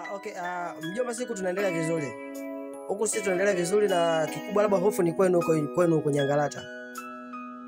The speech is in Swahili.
Okay, mjomba, siku tunaendelea vizuri. Huku sisi tunaendelea vizuri na kikubwa labda hofu ni kwenu huko Nyangalata.